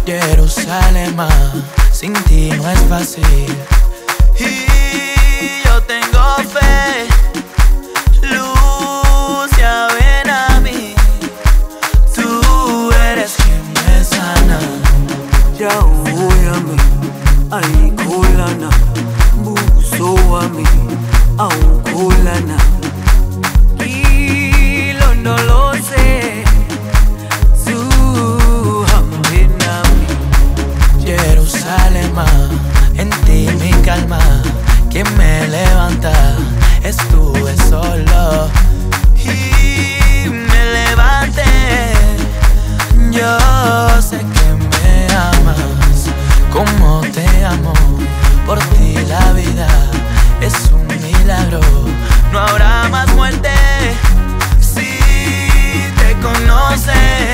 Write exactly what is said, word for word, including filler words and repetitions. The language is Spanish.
Jerusalén, sin ti no es fácil. Y yo tengo fe, luz, ya ven a mí. Tú eres quien me sana. Jauh-yami aikulana, buso wami aukulana. Hilo no lo sé, zuhambe nami. Jerusalén, en ti mi calma, quien me levanta, estuve solo y me levanté. Yo sé que me amas como te amo, por ti la vida es un milagro. No habrá más muerte si te conoces.